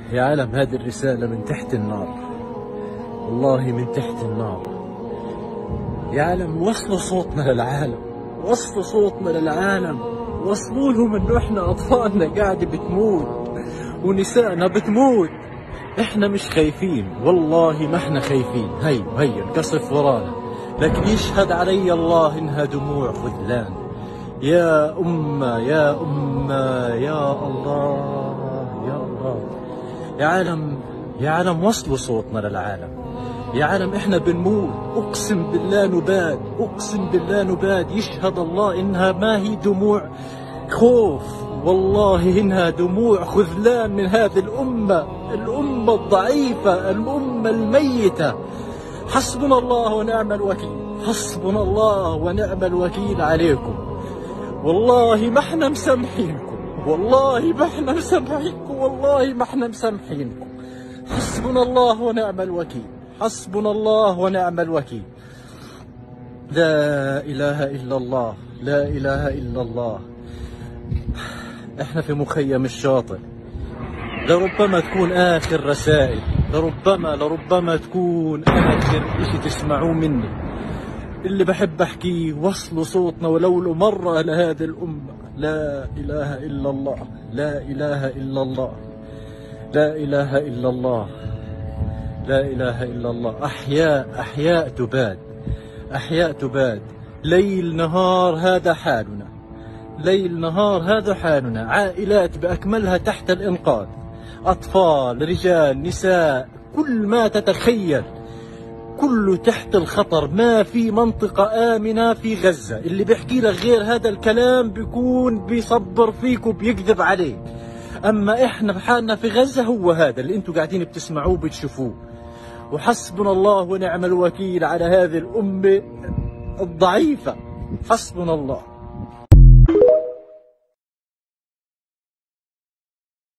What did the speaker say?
يا عالم هذه الرسالة من تحت النار، والله من تحت النار. يا عالم وصلوا صوتنا للعالم، وصلوا صوتنا للعالم، وصلوا لهم انه احنا اطفالنا قاعدة بتموت ونسائنا بتموت. احنا مش خايفين، والله ما احنا خايفين. هي القصف ورانا، لكن يشهد علي الله انها دموع خذلان. يا أمة يا أمة يا الله يا الله. يا عالم وصلوا صوتنا للعالم. يا عالم احنا بنموت، اقسم بالله نباد، اقسم بالله نباد. يشهد الله انها ما هي دموع خوف، والله انها دموع خذلان من هذه الامة الضعيفة، الامة الميتة. حسبنا الله ونعم الوكيل، حسبنا الله ونعم الوكيل عليكم. والله ما احنا مسامحينكم، والله ما احنا مسامحينكم، والله ما احنا مسامحينكم. حسبنا الله ونعم الوكيل، حسبنا الله ونعم الوكيل. لا إله إلا الله، لا إله إلا الله. احنا في مخيم الشاطئ، لربما تكون آخر رسائل، لربما تكون آخر إشي تسمعوه مني. اللي بحب أحكيه وصلوا صوتنا ولو مرة لهذه الأمة. لا إله إلا الله، لا إله إلا الله، لا إله إلا الله، لا إله إلا الله. أحياء تباد، أحياء تباد. ليل نهار هذا حالنا، ليل نهار هذا حالنا. عائلات بأكملها تحت الإنقاذ، أطفال رجال نساء، كل ما تتخيل كله تحت الخطر. ما في منطقة آمنة في غزة. اللي بيحكي لك غير هذا الكلام بيكون بيصبر فيك وبيكذب عليك. أما إحنا بحالنا في غزة هو هذا اللي أنتوا قاعدين بتسمعوه بتشوفوه. وحسبنا الله ونعم الوكيل على هذه الأمة الضعيفة. حسبنا الله.